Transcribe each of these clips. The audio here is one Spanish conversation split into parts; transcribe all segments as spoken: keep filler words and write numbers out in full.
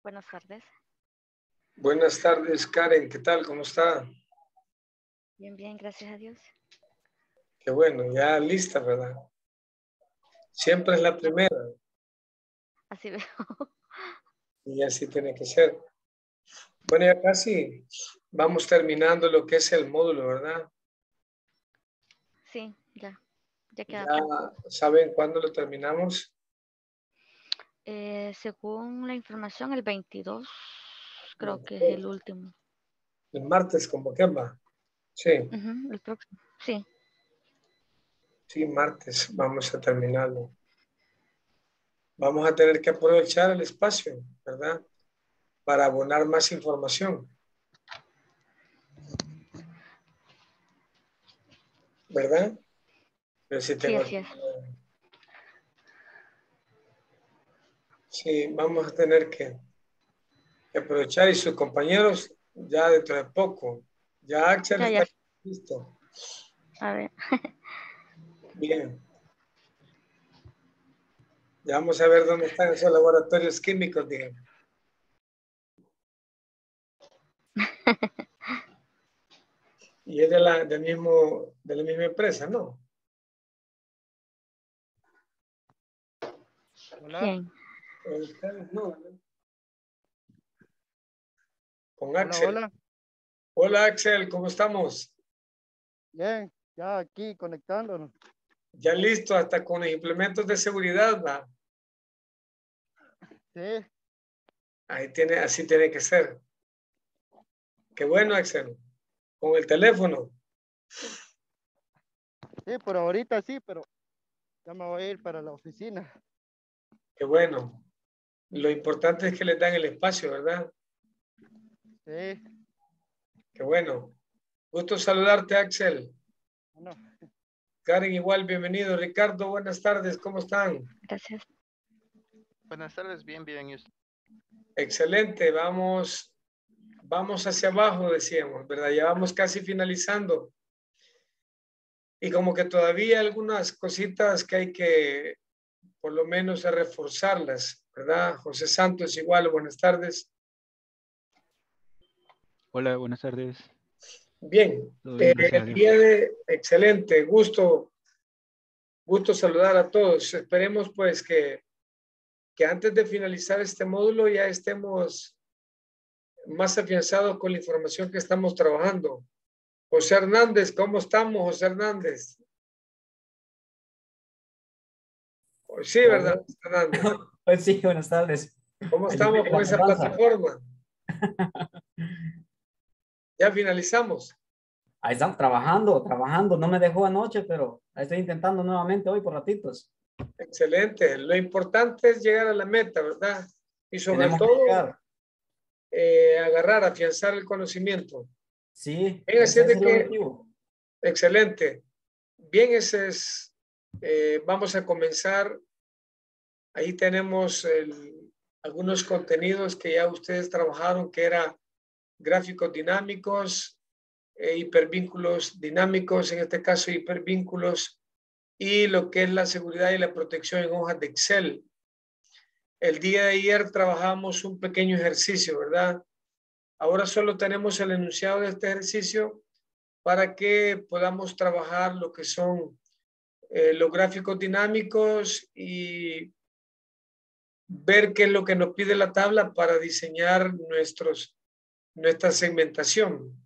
Buenas tardes. Buenas tardes, Karen. ¿Qué tal? ¿Cómo está? Bien, bien, gracias a Dios. Qué bueno, ya lista, ¿verdad? Siempre es la primera. Así veo. Y así tiene que ser. Bueno, ya casi vamos terminando lo que es el módulo, ¿verdad? Sí, ya. Ya queda Ya poco. saben cuándo lo terminamos. Eh, según la información, el veintidós creo que es Ok. el último. El martes, ¿como que va? Sí, Ujú, el próximo. Sí. sí, martes vamos a terminarlo. Vamos a tener que aprovechar el espacio, ¿verdad? Para abonar más información, ¿verdad? Pero sí Sí, tengo así aquí. es. Sí, vamos a tener que, que aprovechar y sus compañeros ya dentro de poco. Ya Axel Ya, ya. está listo. A ver. Bien. Ya vamos a ver dónde están esos laboratorios químicos, digamos. Y es de la, del mismo, de la misma empresa, ¿no? Hola, ¿Quién? Con ustedes, no, ¿verdad? Con hola, Axel. hola. Hola Axel, ¿cómo estamos? Bien, ya aquí conectándonos. Ya listo, hasta con los implementos de seguridad, va. Sí, Ahí tiene, así tiene que ser. Qué bueno, Axel. Con el teléfono. sí, por ahorita sí, pero ya me voy a ir para la oficina. Qué bueno. Lo importante es que les dan el espacio, ¿verdad? Sí, Qué bueno. Gusto saludarte, Axel. bueno, Karen, igual, bienvenido. Ricardo, buenas tardes, ¿cómo están? Gracias. Buenas tardes, bien, bien. ¿Y usted? Excelente, vamos, vamos hacia abajo, decíamos, ¿verdad? Ya vamos casi finalizando. Y como que todavía hay algunas cositas que hay que, por lo menos, reforzarlas, ¿verdad? José Santos, igual, buenas tardes. Hola, buenas tardes. Bien, Todo eh, bien, gracias a el Dios. día de, excelente, gusto, gusto saludar a todos. Esperemos pues que, que antes de finalizar este módulo ya estemos más afianzados con la información que estamos trabajando. José Hernández, ¿cómo estamos, José Hernández? Sí, ¿verdad, Oh, José Hernández? pues sí, buenas tardes. ¿Cómo Ahí estamos viene con la esa tardanza. plataforma? Ya finalizamos. Ahí estamos trabajando, trabajando. No me dejó anoche, pero ahí estoy intentando nuevamente hoy por ratitos. Excelente. Lo importante es llegar a la meta, ¿verdad? Y sobre Tenemos que todo, llegar. eh, agarrar, afianzar el conocimiento. Sí, Bien, así ese es es de el que, objetivo. excelente. Bien, ese es, eh, vamos a comenzar. Ahí tenemos el, algunos contenidos que ya ustedes trabajaron, que era gráficos dinámicos, eh, hipervínculos dinámicos, en este caso hipervínculos, y lo que es la seguridad y la protección en hojas de Excel. El día de ayer trabajamos un pequeño ejercicio, ¿verdad? Ahora solo tenemos el enunciado de este ejercicio para que podamos trabajar lo que son eh, los gráficos dinámicos y ver qué es lo que nos pide la tabla para diseñar nuestros, nuestra segmentación.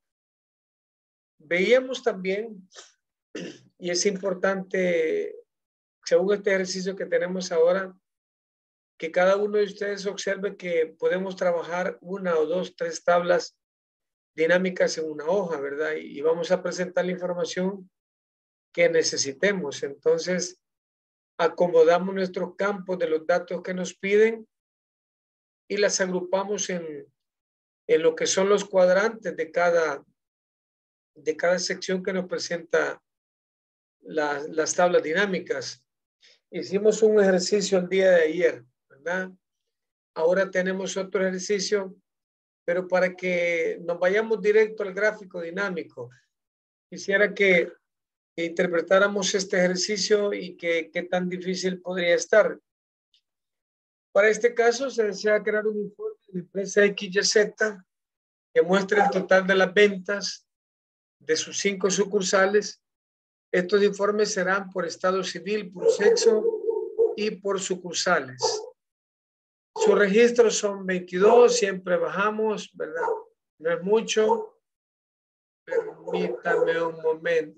Veíamos también, y es importante, según este ejercicio que tenemos ahora, que cada uno de ustedes observe que podemos trabajar una o dos, tres tablas dinámicas en una hoja, ¿verdad? Y vamos a presentar la información que necesitemos. Entonces, acomodamos nuestros campos de los datos que nos piden y las agrupamos en, en lo que son los cuadrantes de cada, de cada sección que nos presenta la, las tablas dinámicas. Hicimos un ejercicio el día de ayer, ¿verdad? Ahora tenemos otro ejercicio, pero para que nos vayamos directo al gráfico dinámico, quisiera que, que interpretáramos este ejercicio y que qué tan difícil podría estar. Para este caso, se desea crear un informe de la empresa X Y Z que muestre el total de las ventas de sus cinco sucursales. Estos informes serán por estado civil, por sexo y por sucursales. Sus registros son veintidós, siempre bajamos, ¿verdad? No es mucho. Permítame un momento.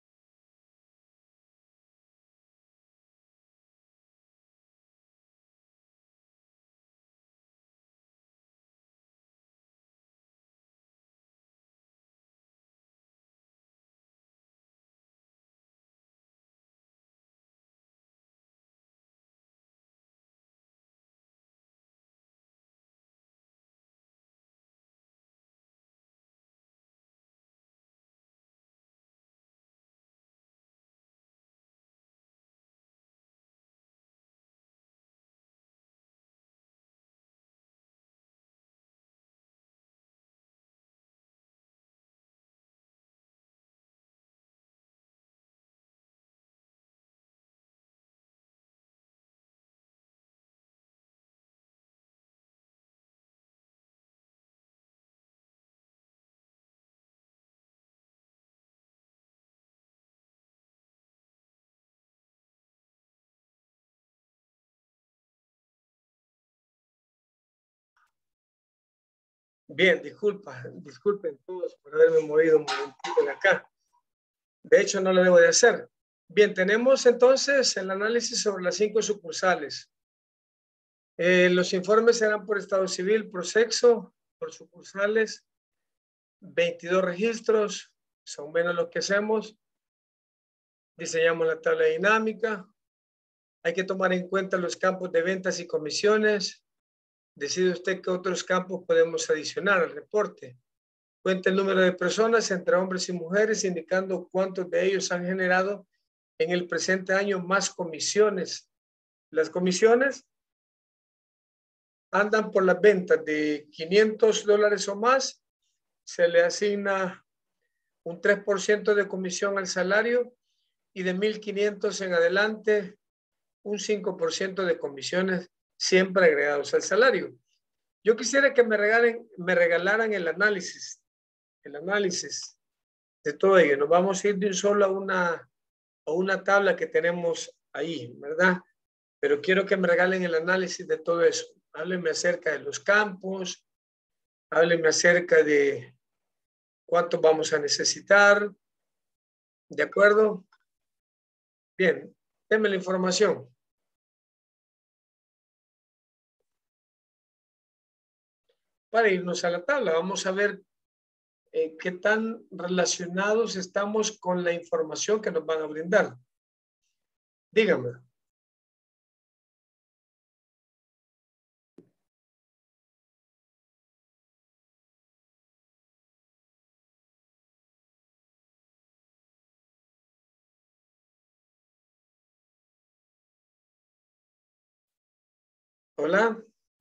Bien, disculpa, disculpen todos por haberme movido un momentito de acá. De hecho, no lo debo de hacer. Bien, tenemos entonces el análisis sobre las cinco sucursales. Eh, los informes serán por estado civil, por sexo, por sucursales. veintidós registros, son menos los que hacemos. Diseñamos la tabla dinámica. Hay que tomar en cuenta los campos de ventas y comisiones. Decide usted qué otros campos podemos adicionar al reporte. Cuenta el número de personas entre hombres y mujeres, indicando cuántos de ellos han generado en el presente año más comisiones. Las comisiones andan por las ventas de quinientos dólares o más. Se le asigna un tres por ciento de comisión al salario y de mil quinientos en adelante un cinco por ciento de comisiones siempre agregados al salario. Yo quisiera que me regalen, me regalaran el análisis, el análisis de todo ello. Nos vamos a ir de un solo a una, a una tabla que tenemos ahí, ¿verdad? Pero quiero que me regalen el análisis de todo eso. Háblenme acerca de los campos, háblenme acerca de cuánto vamos a necesitar. ¿De acuerdo? Bien, denme la información. Para irnos a la tabla, vamos a ver eh, qué tan relacionados estamos con la información que nos van a brindar. Dígame. Hola.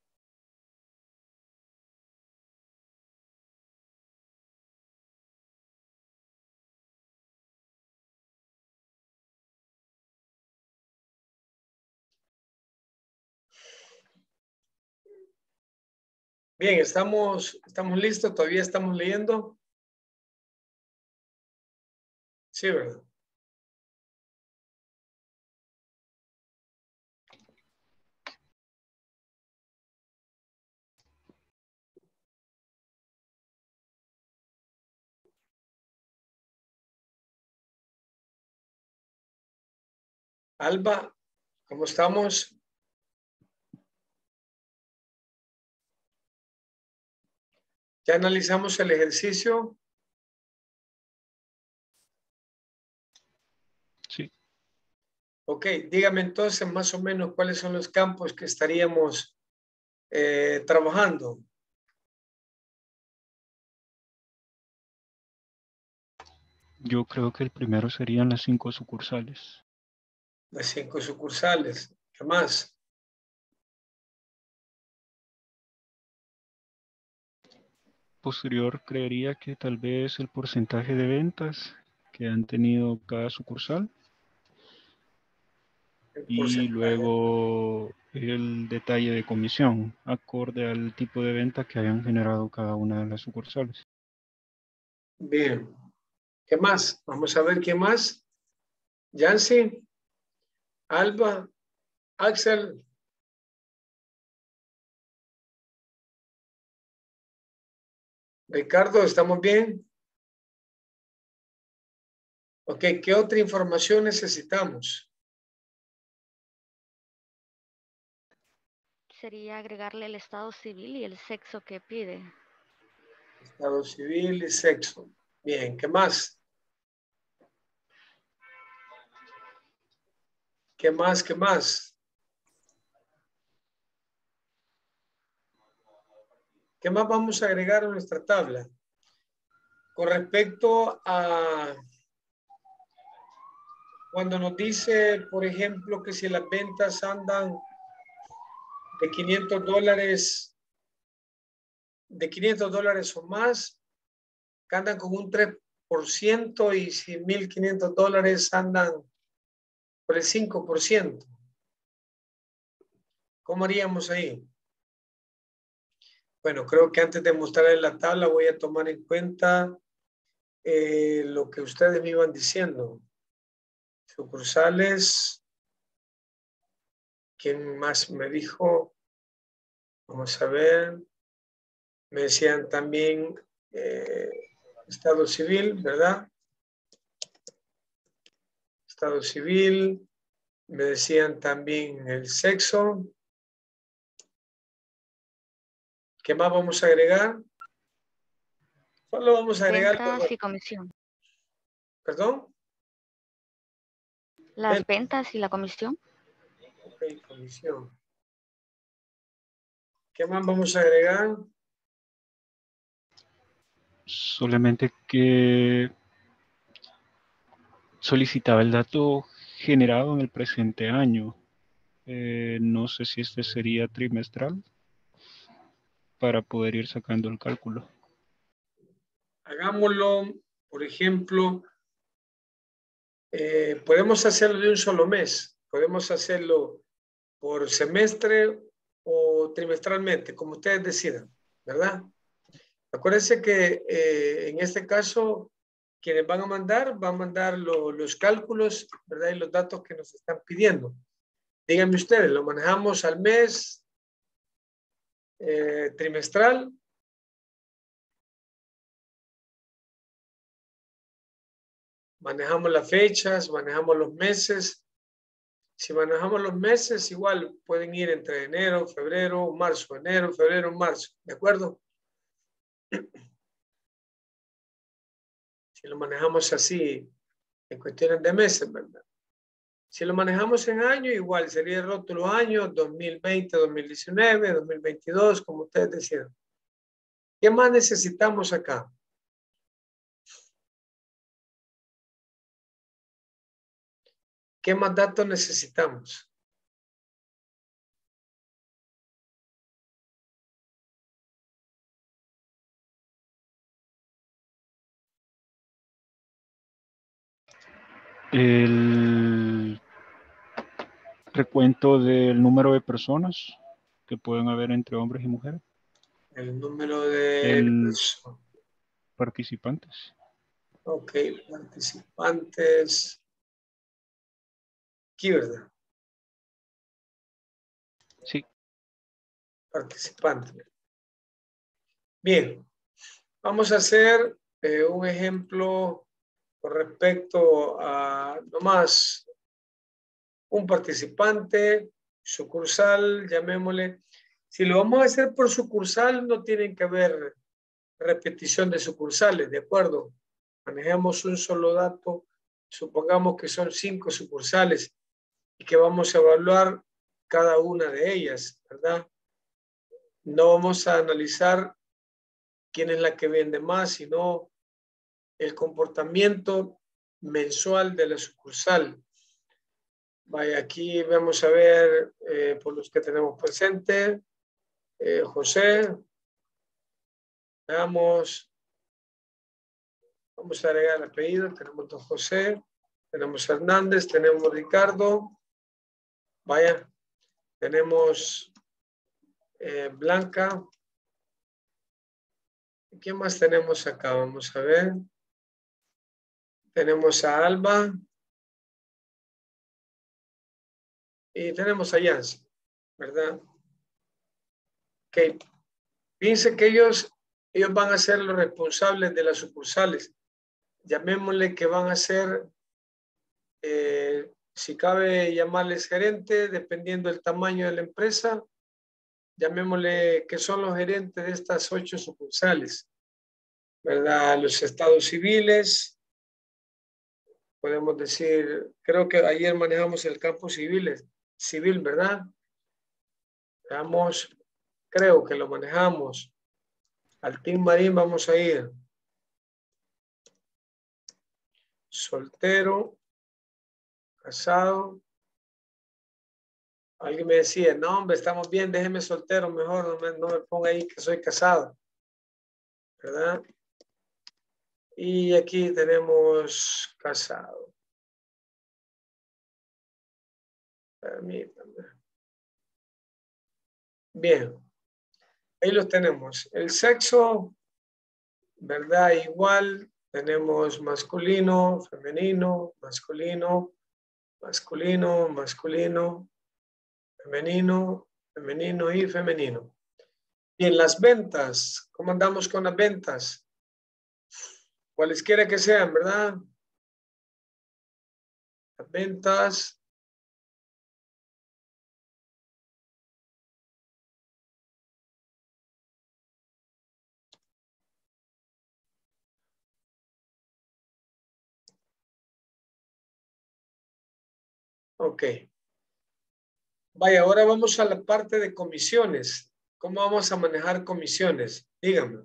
Bien, estamos, estamos listos, todavía estamos leyendo. Sí, ¿verdad? Alba, ¿cómo estamos? ¿Ya analizamos el ejercicio? Sí. Ok, dígame entonces más o menos cuáles son los campos que estaríamos eh, trabajando. Yo creo que el primero serían las cinco sucursales. Las cinco sucursales. ¿Qué más? Posterior, creería que tal vez el porcentaje de ventas que han tenido cada sucursal. El y porcentaje. luego el detalle de comisión, acorde al tipo de venta que hayan generado cada una de las sucursales. Bien. ¿Qué más? Vamos a ver qué más. Yancy, Alba, Axel. Ricardo, ¿estamos bien? Ok, ¿qué otra información necesitamos? Sería agregarle el estado civil y el sexo que pide. Estado civil y sexo. Bien, ¿qué más? ¿Qué más? ¿Qué más? ¿Qué más vamos a agregar a nuestra tabla? Con respecto a cuando nos dice, por ejemplo, que si las ventas andan de quinientos dólares, de quinientos dólares o más, que andan con un tres por ciento y si mil quinientos dólares andan por el cinco por ciento. ¿Cómo haríamos ahí? Bueno, creo que antes de mostrarles la tabla voy a tomar en cuenta eh, lo que ustedes me iban diciendo. Sucursales. ¿Quién más me dijo? Vamos a ver. Me decían también eh, Estado civil, ¿verdad? Estado civil. Me decían también el sexo. ¿Qué más vamos a agregar? Solo vamos a agregar. Ventas y comisión. ¿Perdón? Las Ven- ventas y la comisión. Ok, comisión. ¿Qué más vamos a agregar? Solamente que solicitaba el dato generado en el presente año. Eh, no sé si este sería trimestral para poder ir sacando el cálculo. Hagámoslo, por ejemplo, eh, podemos hacerlo de un solo mes. Podemos hacerlo por semestre o trimestralmente, como ustedes decidan, ¿verdad? Acuérdense que eh, en este caso, quienes van a mandar, van a mandar lo, los cálculos, ¿verdad? Y los datos que nos están pidiendo. Díganme ustedes, ¿lo manejamos al mes, eh, trimestral? Manejamos las fechas, manejamos los meses. Si manejamos los meses, igual pueden ir entre enero, febrero, marzo, enero, febrero, marzo, ¿de acuerdo? Si lo manejamos así, en cuestiones de meses, ¿verdad? Si lo manejamos en año, igual sería el rótulo año dos mil veinte, dos mil diecinueve, dos mil veintidós, como ustedes decían. ¿Qué más necesitamos acá? ¿Qué más datos necesitamos? El recuento del número de personas que pueden haber entre hombres y mujeres El número de en participantes. Ok, participantes. Aquí, ¿verdad? Sí. Participantes. Bien, vamos a hacer eh, un ejemplo con respecto a nomás un participante, sucursal, llamémosle. Si lo vamos a hacer por sucursal, no tienen que haber repetición de sucursales, ¿de acuerdo? Manejemos un solo dato, supongamos que son cinco sucursales y que vamos a evaluar cada una de ellas, ¿verdad? No vamos a analizar quién es la que vende más, sino el comportamiento mensual de la sucursal. Vaya, aquí vamos a ver eh, por los que tenemos presente. Eh, José. Veamos. Vamos a agregar el apellido. Tenemos don José. Tenemos Hernández. Tenemos Ricardo. Vaya, tenemos eh, Blanca. ¿Quién más tenemos acá? Vamos a ver. Tenemos a Alba. Y tenemos a Yancy, ¿verdad? Ok. Fíjense que ellos, ellos van a ser los responsables de las sucursales. Llamémosle que van a ser, eh, si cabe llamarles gerente, dependiendo del tamaño de la empresa, llamémosle que son los gerentes de estas ocho sucursales, ¿verdad? Los estados civiles, podemos decir, creo que ayer manejamos el campo civiles, civil, ¿verdad? Veamos, creo que lo manejamos. Al Team Marín vamos a ir. Soltero, casado. Alguien me decía, no, hombre, estamos bien, déjeme soltero, mejor no me, no me ponga ahí que soy casado, ¿verdad? Y aquí tenemos casado. Permítanme. Bien, ahí los tenemos. El sexo, ¿verdad? Igual, tenemos masculino, femenino, masculino, masculino, masculino, femenino, femenino y femenino. Bien, las ventas, ¿cómo andamos con las ventas? Cualesquiera que sean, ¿verdad? Las ventas. Ok. Vaya, ahora vamos a la parte de comisiones. ¿Cómo vamos a manejar comisiones? Díganme.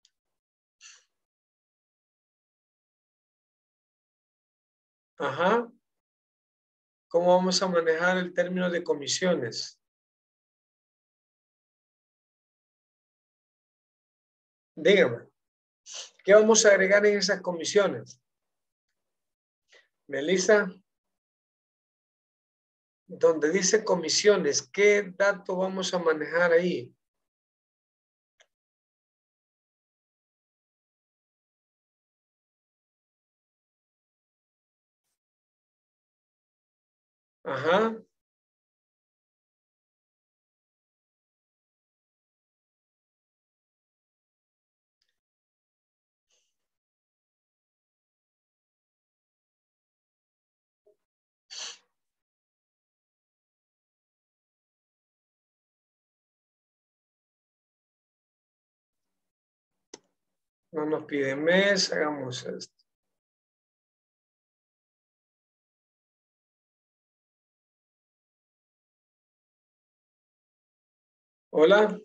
Ajá. ¿Cómo vamos a manejar el término de comisiones? Díganme. ¿Qué vamos a agregar en esas comisiones? Melissa, donde dice comisiones, ¿qué dato vamos a manejar ahí? Ajá. No nos pide mes, hagamos esto. Hola.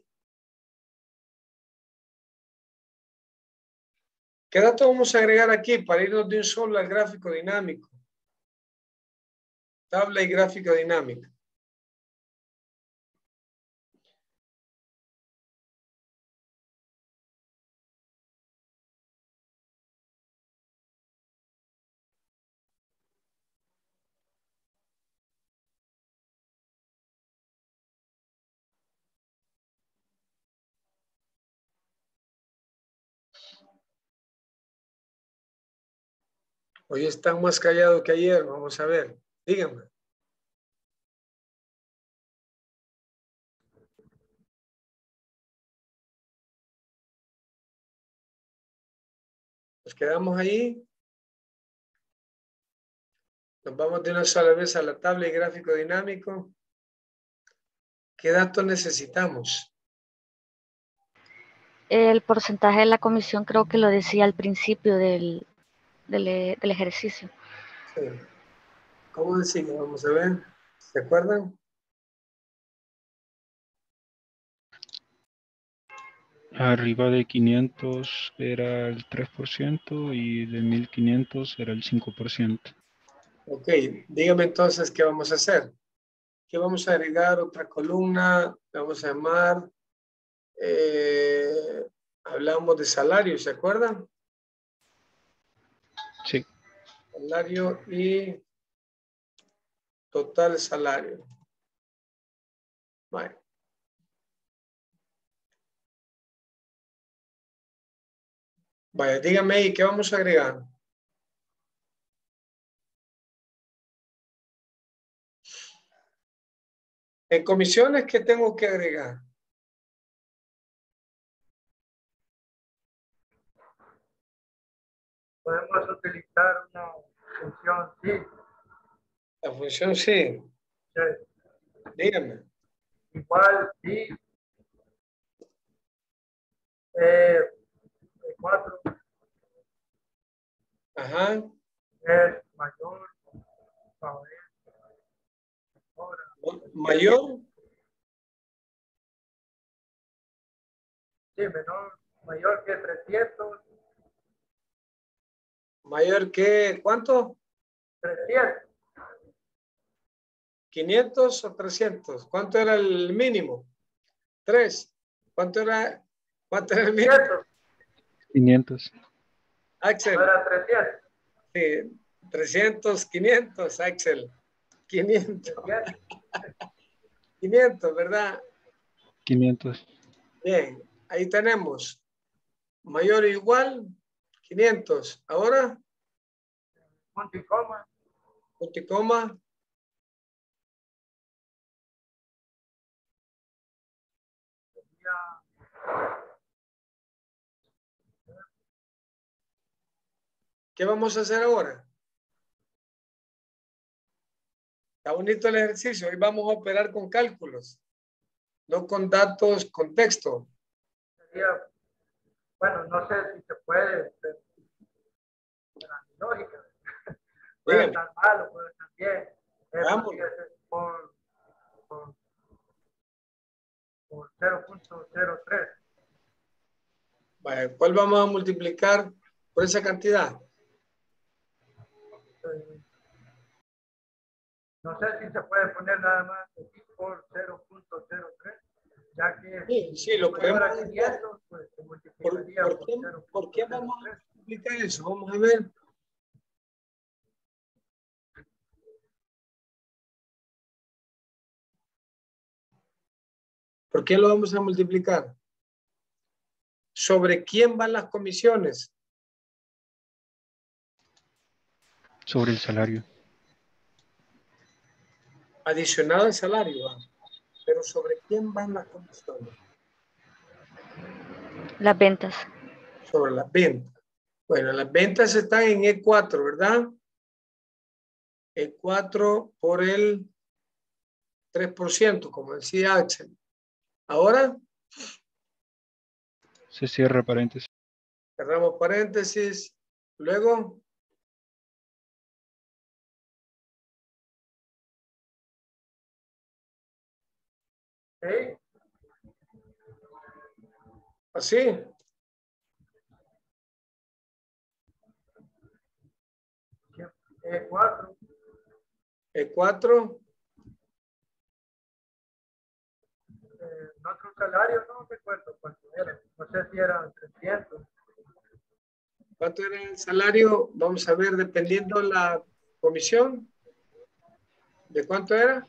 ¿Qué dato vamos a agregar aquí para irnos de un solo al gráfico dinámico? Tabla y gráfico dinámico. Hoy están más callados que ayer, vamos a ver. Díganme. Nos quedamos ahí. Nos vamos de una sola vez a la tabla y gráfico dinámico. ¿Qué datos necesitamos? El porcentaje de la comisión creo que lo decía al principio del, del, del ejercicio. Sí. ¿Cómo decimos? Vamos a ver. ¿Se acuerdan? Arriba de quinientos era el tres por ciento y de mil quinientos era el cinco por ciento. Ok, dígame entonces qué vamos a hacer. ¿Qué vamos a agregar? Otra columna. Vamos a llamar. Eh, hablamos de salario, ¿se acuerdan? Sí. Salario y total salario. Vale. Vaya, dígame ahí, ¿qué vamos a agregar? En comisiones, ¿qué tengo que agregar? Podemos utilizar una función sí. La función sí. Sí. Dígame. Igual sí. Eh, cuatro Ajá. es mayor. Ahora. Mayor. Sí, menor, mayor que trescientos. Mayor que, ¿cuánto? trescientos. quinientos o trescientos. ¿Cuánto era el mínimo? tres. ¿Cuánto era, cuánto era el mínimo? quinientos. Axel. No era trescientos. Sí, trescientos, quinientos, Axel. quinientos. quinientos, ¿verdad? quinientos. Bien, ahí tenemos. Mayor o igual, quinientos. Ahora, Punto y coma. punto y coma. ¿Qué vamos a hacer ahora? Está bonito el ejercicio. Hoy vamos a operar con cálculos, no con datos, con texto. Sería, bueno, no sé si se puede, pero la lógica. Puede Dígame. estar malo, puede estar bien. Vamos. Por, por, por cero punto cero tres. Vale, ¿cuál vamos a multiplicar por esa cantidad? Eh, no sé si se puede poner nada más aquí por cero punto cero tres, ya que Sí, sí, lo mayor podemos a quinientos, pues se ¿Por, multiplicaría por por, qué, cero punto cero tres. ¿Por qué vamos a multiplicar eso? Vamos a ver. ¿Por qué lo vamos a multiplicar? ¿Sobre quién van las comisiones? Sobre el salario. Adicionado al salario, ¿va? Pero ¿sobre quién van las comisiones? Las ventas. Sobre las ventas. Bueno, las ventas están en E cuatro, ¿verdad? E cuatro por el tres por ciento, como decía Axel. Ahora, Se cierra paréntesis. cerramos paréntesis. Luego, ¿Sí? así. E cuatro. E cuatro. Eh, otro salario, no recuerdo cuánto era. No sé si eran trescientos. ¿Cuánto era el salario? Vamos a ver, dependiendo la comisión. ¿De cuánto era?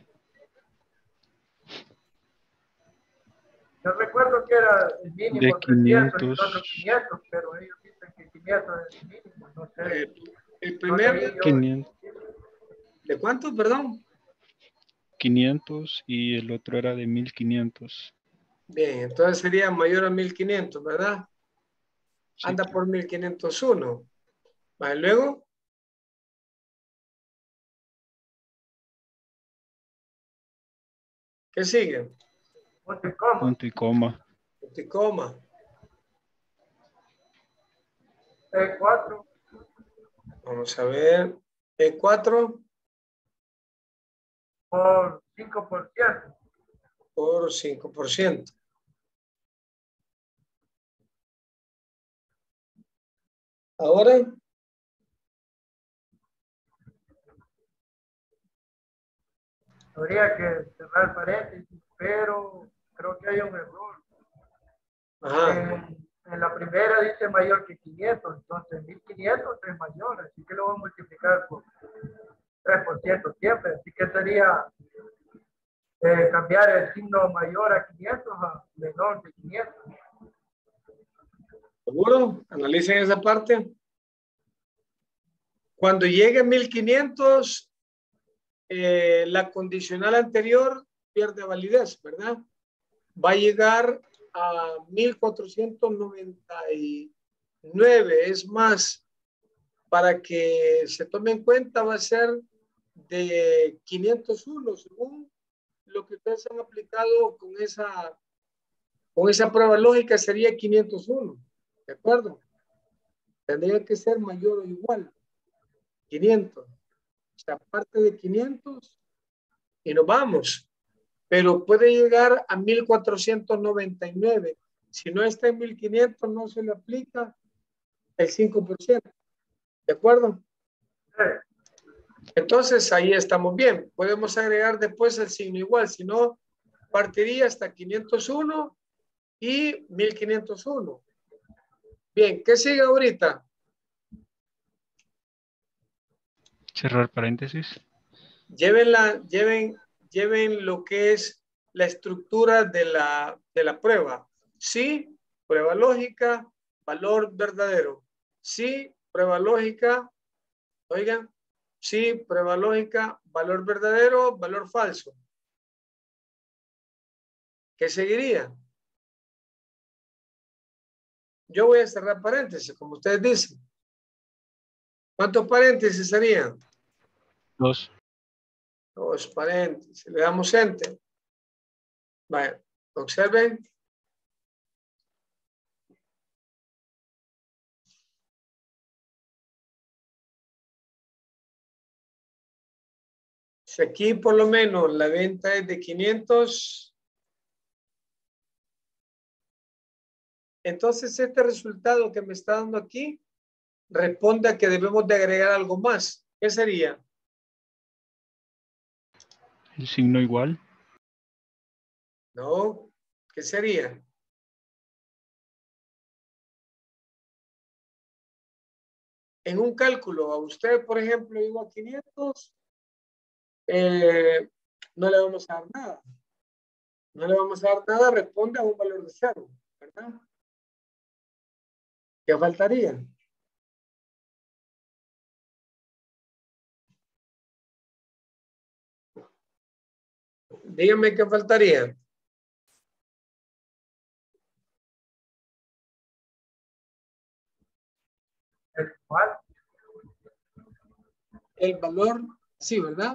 Yo recuerdo que era el mínimo De trescientos y el quinientos. otro quinientos, pero ellos dicen que quinientos es el mínimo. No sé. Eh, el No primer, leí yo. quinientos. ¿de cuánto, perdón? quinientos y el otro era de mil quinientos. Bien, entonces sería mayor a mil quinientos, ¿verdad? Sí. Anda por mil quinientos uno. Vale, luego. ¿Qué sigue? Punto y coma. Punto y coma. Punto y coma. E cuatro. Vamos a ver. E cuatro Por cinco por ciento. por cinco por ciento. Ahora, Habría que cerrar paréntesis, pero creo que hay un error. ajá. En, en la primera dice mayor que quinientos, entonces mil quinientos es mayor, así que lo voy a multiplicar por tres por ciento siempre, así que sería eh, cambiar el signo mayor a quinientos a menor de quinientos. ¿Seguro? Analicen esa parte. Cuando llegue a mil quinientos, eh, la condicional anterior pierde validez, ¿verdad? Va a llegar a mil cuatrocientos noventa y nueve. Es más, para que se tome en cuenta, va a ser de quinientos uno, según lo que ustedes han aplicado con esa, con esa prueba lógica, sería quinientos uno. ¿De acuerdo? Tendría que ser mayor o igual. quinientos. O sea, parte de quinientos y nos vamos. Pero puede llegar a mil cuatrocientos noventa y nueve. Si no está en mil quinientos, no se le aplica el cinco por ciento. ¿De acuerdo? Entonces, ahí estamos bien. Podemos agregar después el signo igual. Si no, partiría hasta quinientos uno y mil quinientos uno. Bien, ¿qué sigue ahorita? Cerrar paréntesis. Lleven, la, lleven, lleven lo que es la estructura de la, de la prueba. Sí, prueba lógica, valor verdadero. Sí, prueba lógica, oigan, sí, prueba lógica, valor verdadero, valor falso. ¿Qué seguiría? Yo voy a cerrar paréntesis, como ustedes dicen. ¿Cuántos paréntesis serían? Dos. Dos paréntesis. Le damos enter. Vaya, observen. Si aquí por lo menos la venta es de quinientos, entonces este resultado que me está dando aquí responde a que debemos de agregar algo más. ¿Qué sería? El signo igual. No, ¿qué sería? En un cálculo, a usted, por ejemplo, llegó a quinientos, eh, no le vamos a dar nada. No le vamos a dar nada, responde a un valor de cero, ¿verdad? ¿Qué faltaría? Dígame qué faltaría. ¿Cuál? El valor, sí, ¿verdad?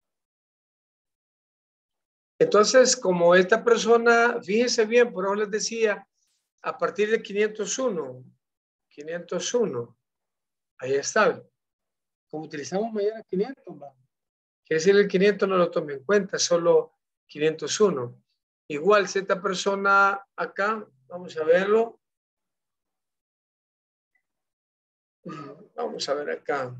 Entonces, como esta persona, fíjense bien, por eso les decía, a partir de quinientos uno, quinientos uno, ahí está. Como utilizamos mayor a quinientos, ¿va? Quiere decir el quinientos no lo tome en cuenta, solo quinientos uno. Igual, si esta persona acá, vamos a verlo. Vamos a ver acá.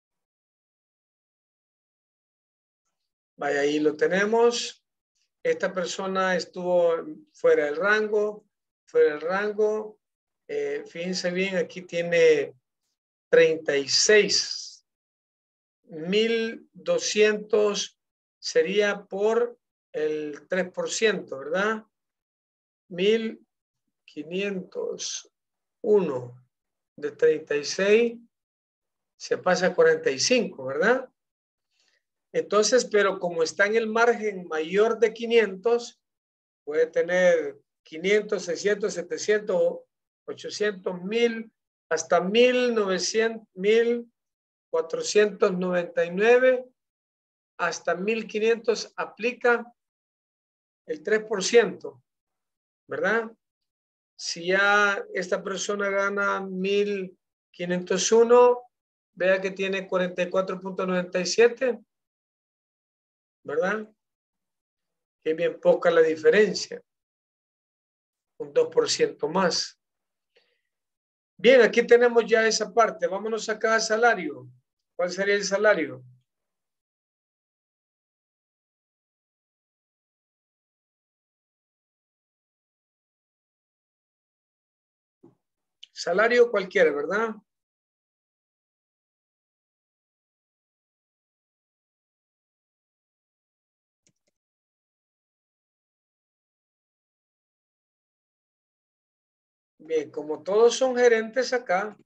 Vaya, ahí lo tenemos. Esta persona estuvo fuera del rango, fuera del rango. Eh, fíjense bien, aquí tiene treinta y seis. mil doscientos sería por el tres por ciento, ¿verdad? mil quinientos uno de treinta y seis se pasa a cuarenta y cinco, ¿verdad? Entonces, pero como está en el margen mayor de quinientos, puede tener quinientos, seiscientos, setecientos, ochocientos, mil, hasta mil novecientos, mil cuatrocientos noventa y nueve, hasta mil quinientos aplica el tres por ciento, ¿verdad? Si ya esta persona gana mil quinientos uno, vea que tiene cuarenta y cuatro punto noventa y siete, ¿verdad? Que es bien poca la diferencia, un dos por ciento más. Bien, aquí tenemos ya esa parte. Vámonos a cada salario. ¿Cuál sería el salario? Salario cualquiera, ¿verdad? Bien, como todos son gerentes acá,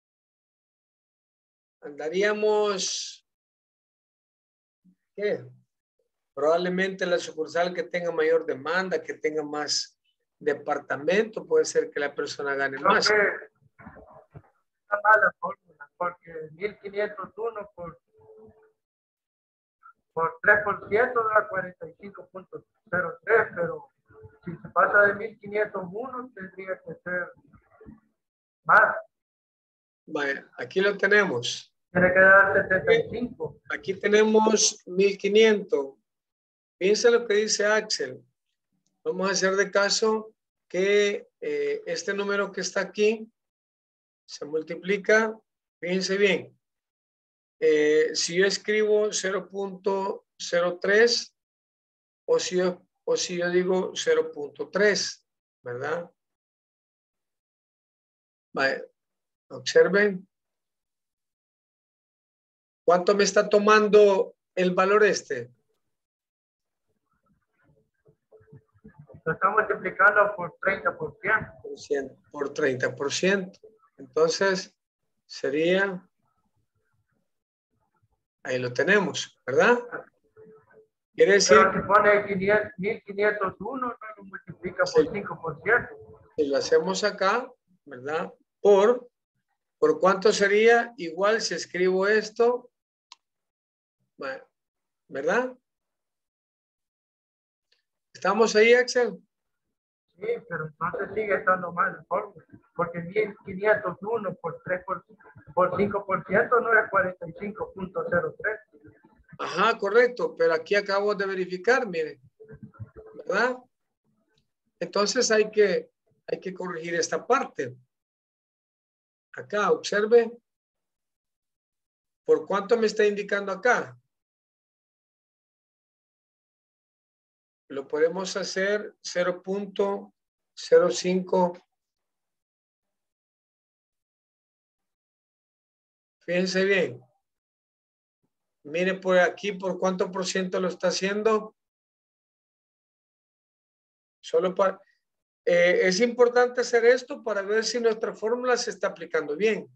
andaríamos, ¿qué? Probablemente la sucursal que tenga mayor demanda, que tenga más departamento, puede ser que la persona gane Creo más. que está mala fórmula, porque mil quinientos uno por, por tres por ciento da cuarenta y cinco punto cero tres, pero si se pasa de mil quinientos uno tendría que ser más. Vaya, aquí lo tenemos. Tiene que dar setenta y cinco. Aquí tenemos mil quinientos. Piensa lo que dice Axel. Vamos a hacer de caso que eh, este número que está aquí se multiplica. Fíjense bien. Eh, si yo escribo cero punto cero tres o si yo, o si yo digo cero punto tres, ¿verdad? Vaya, observen. ¿Cuánto me está tomando el valor este? Lo está multiplicando por treinta por ciento. Por treinta por ciento. Entonces, sería, ahí lo tenemos, ¿verdad? Quiere decir, Pero si pone quinientos, mil quinientos uno, no lo multiplica por sí, cinco por ciento. si lo hacemos acá, ¿verdad? Por, ¿por cuánto sería? Igual si escribo esto, ¿verdad? ¿Estamos ahí, Axel? Sí, pero entonces sigue estando mal la fórmula, porque mil quinientos uno por tres por, por cinco por ciento no es cuarenta y cinco punto cero tres. Ajá, correcto, pero aquí acabo de verificar, miren, ¿verdad? Entonces hay que, hay que corregir esta parte. Acá, observe. ¿Por cuánto me está indicando acá? Lo podemos hacer cero punto cero cinco. Fíjense bien. Mire por aquí, ¿por cuánto por ciento lo está haciendo? Solo para... Eh, es importante hacer esto para ver si nuestra fórmula se está aplicando bien.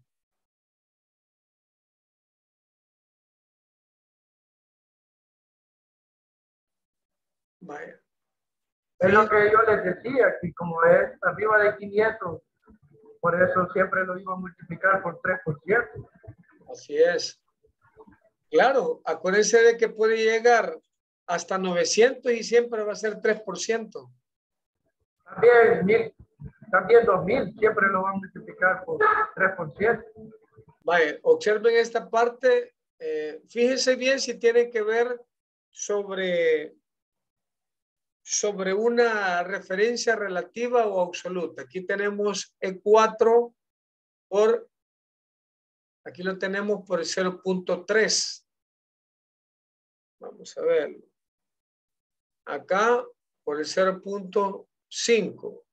Vaya. Es lo que yo les decía, que como es arriba de quinientos, por eso siempre lo iba a multiplicar por tres por ciento. Así es. Claro, acuérdense de que puede llegar hasta novecientos y siempre va a ser tres por ciento. También, mil, también dos mil, siempre lo va a multiplicar por tres por ciento. Vaya, observen esta parte. Eh, fíjense bien si tiene que ver sobre, sobre una referencia relativa o absoluta. Aquí tenemos E cuatro por, aquí lo tenemos por el cero punto tres. Vamos a ver. Acá por el cero punto cinco.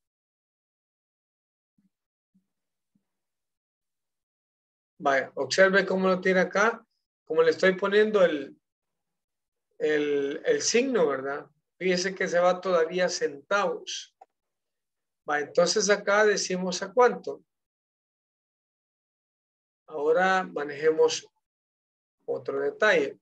Vaya, observe cómo lo tiene acá, como le estoy poniendo el, el, el signo, ¿verdad? Fíjese que se va todavía a centavos. Vaya, entonces acá decimos a cuánto. Ahora manejemos otro detalle.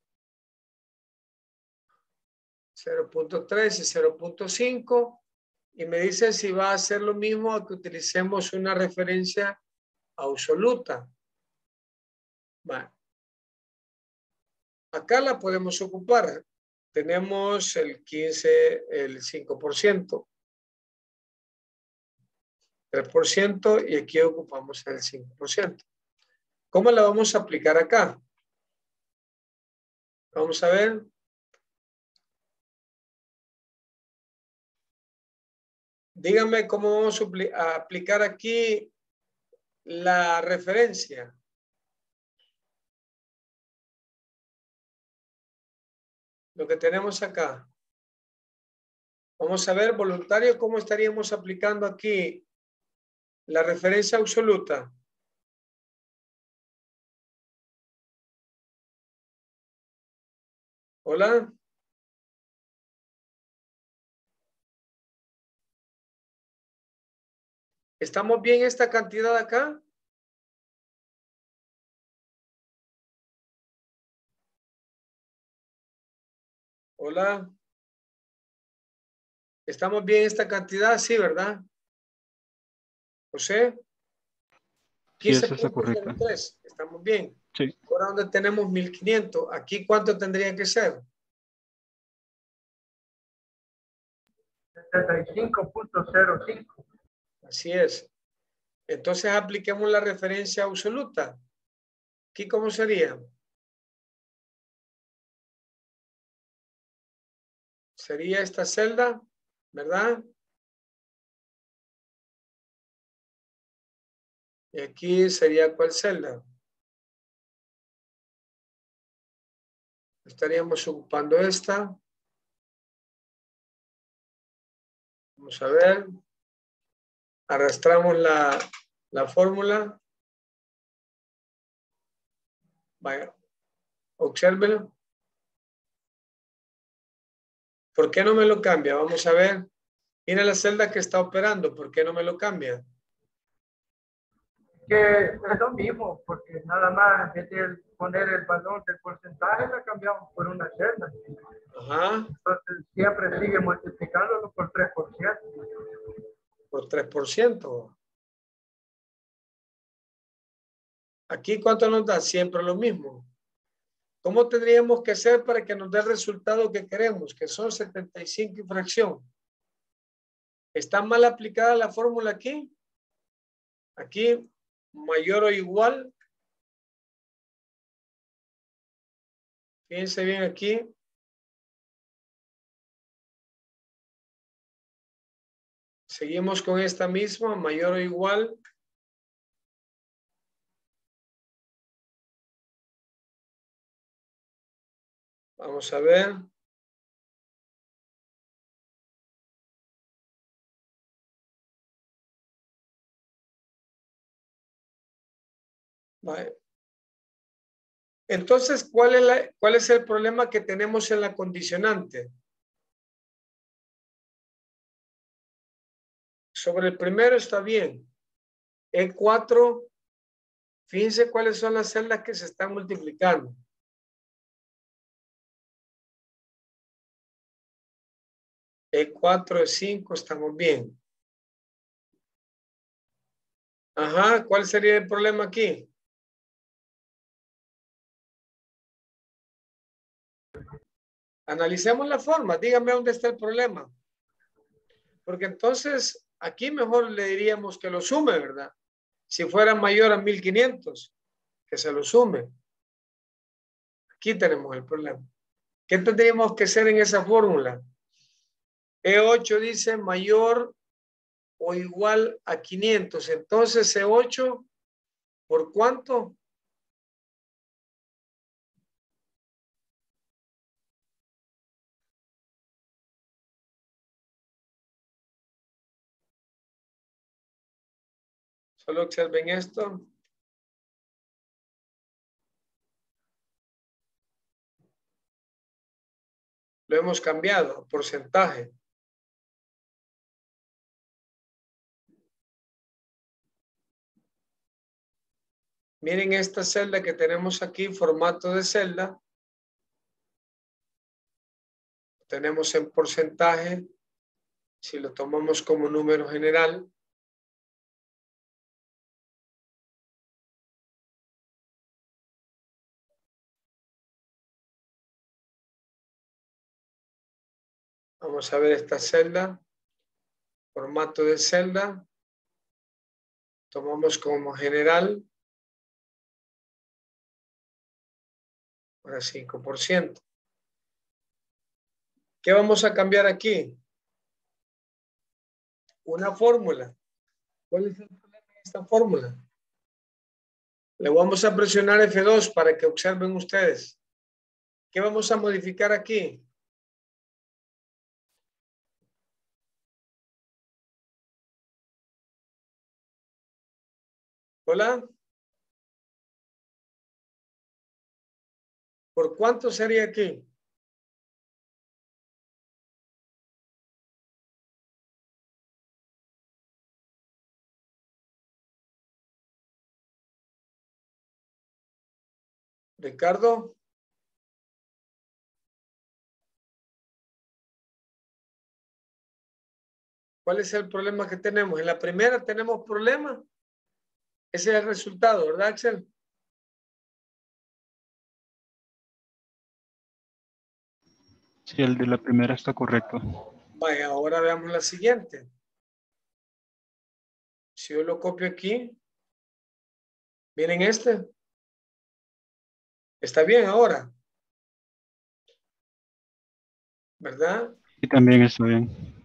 cero punto tres y cero punto cinco. Y me dice si va a hacer lo mismo a que utilicemos una referencia absoluta. Vale. Acá la podemos ocupar. Tenemos el quince, el cinco por ciento. tres por ciento y aquí ocupamos el cinco por ciento. ¿Cómo la vamos a aplicar acá? Vamos a ver. Díganme cómo vamos a aplicar aquí la referencia. Lo que tenemos acá. Vamos a ver, voluntario, cómo estaríamos aplicando aquí la referencia absoluta. Hola. ¿Estamos bien esta cantidad acá? Hola. ¿Estamos bien esta cantidad? Sí, ¿verdad? José. Sí, esa está correcta. Estamos bien. Sí. Ahora donde tenemos mil quinientos. ¿Aquí cuánto tendría que ser? setenta y cinco punto cero cinco. Así es. Entonces apliquemos la referencia absoluta. ¿Aquí cómo sería? Sería esta celda, ¿verdad? Y aquí sería ¿cuál celda? Estaríamos ocupando esta. Vamos a ver. Arrastramos la, la fórmula. Vaya. Obsérvelo. ¿Por qué no me lo cambia? Vamos a ver. Mira la celda que está operando. ¿Por qué no me lo cambia? Que es lo mismo, porque nada más en vez de poner el valor del porcentaje, la cambiamos por una celda. Ajá. Entonces siempre sigue multiplicándolo por tres por ciento. Por tres por ciento. Aquí, ¿cuánto nos da? Siempre lo mismo. ¿Cómo tendríamos que hacer para que nos dé el resultado que queremos? Que son setenta y cinco y fracción. ¿Está mal aplicada la fórmula aquí? Aquí, mayor o igual. Fíjense bien aquí. Seguimos con esta misma, mayor o igual. Vamos a ver. Vale. Entonces, ¿cuál es, la, ¿cuál es el problema que tenemos en la condicionante? Sobre el primero está bien. E cuatro, fíjense cuáles son las celdas que se están multiplicando. E cuatro, E cinco, estamos bien. Ajá, ¿cuál sería el problema aquí? Analicemos la forma, dígame dónde está el problema. Porque entonces aquí mejor le diríamos que lo sume, ¿verdad? Si fuera mayor a mil quinientos, que se lo sume. Aquí tenemos el problema. ¿Qué tendríamos que hacer en esa fórmula? E ocho dice mayor o igual a quinientos. Entonces E ocho, ¿por cuánto? Solo observen esto. Lo hemos cambiado, porcentaje. Miren esta celda que tenemos aquí, formato de celda. Tenemos en porcentaje, si lo tomamos como número general. Vamos a ver esta celda, formato de celda. Tomamos como general. Ahora cinco por ciento. ¿Qué vamos a cambiar aquí? Una fórmula. ¿Cuál es el problema de esta fórmula? Le vamos a presionar F dos para que observen ustedes. ¿Qué vamos a modificar aquí? Hola. ¿Por cuánto sería aquí? Ricardo. ¿Cuál es el problema que tenemos? En la primera tenemos problema. Ese es el resultado, ¿verdad, Axel? Sí, el de la primera está correcto. Vaya, ahora veamos la siguiente. Si yo lo copio aquí, miren este. Está bien ahora, ¿verdad? Y también está bien.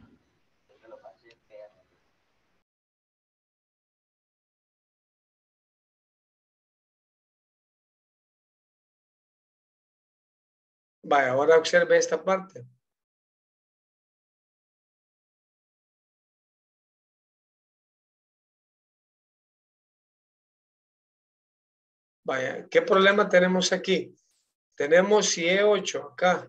Vaya, ahora observe esta parte. Vaya, ¿qué problema tenemos aquí? Tenemos si E ocho acá.